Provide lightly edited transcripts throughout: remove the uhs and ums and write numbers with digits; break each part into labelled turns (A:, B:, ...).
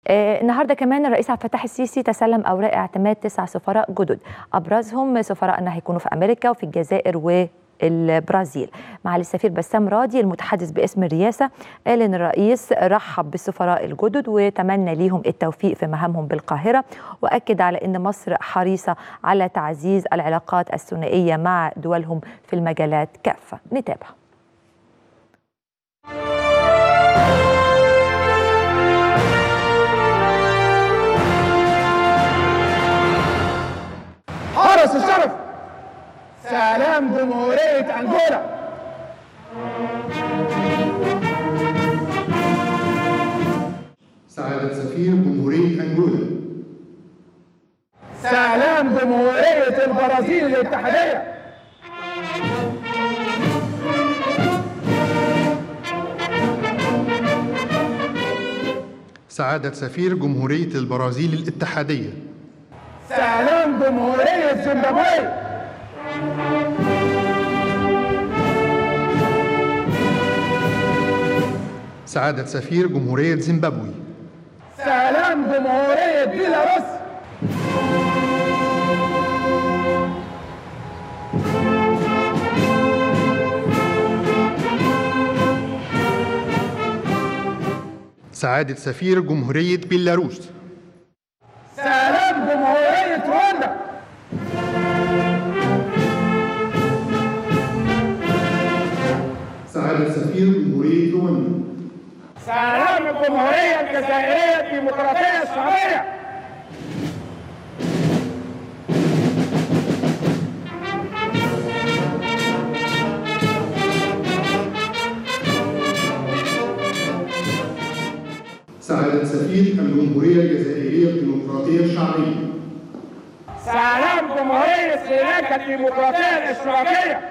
A: النهارده كمان الرئيس عبد الفتاح السيسي تسلم اوراق اعتماد 9 سفراء جدد، ابرزهم سفراء ان هيكونوا في امريكا وفي الجزائر والبرازيل. معالي السفير بسام راضي المتحدث باسم الرئاسه قال ان الرئيس رحب بالسفراء الجدد وتمنى ليهم التوفيق في مهامهم بالقاهره، واكد على ان مصر حريصه على تعزيز العلاقات الثنائيه مع دولهم في المجالات كافه. نتابع.
B: حرس الشرف سلام جمهورية أنجولا.
C: سعادة سفير جمهورية أنجولا.
B: سلام جمهورية البرازيل الاتحادية.
C: سعادة سفير جمهورية البرازيل الاتحادية.
B: سلام جمهورية زيمبابوي.
C: سعادة سفير جمهورية زيمبابوي.
B: سلام جمهورية بيلاروس.
C: سعادة سفير جمهورية بيلاروس.
B: سلام جمهورية رواندا.
C: سعادة سفير جمهورية رواندا.
B: سلام الجمهورية الجزائرية الديمقراطية الشعبية.
C: سعادة سفير الجمهورية الجزائرية الديمقراطية الشعبية.
B: سلام جمهورية سريلانكا الديمقراطية الاشتراكية.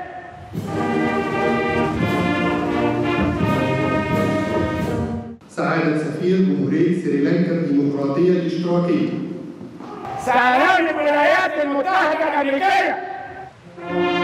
C: سعادة سفير جمهورية سريلانكا الديمقراطية الاشتراكية.
B: سلام الولايات المتحدة الأمريكية.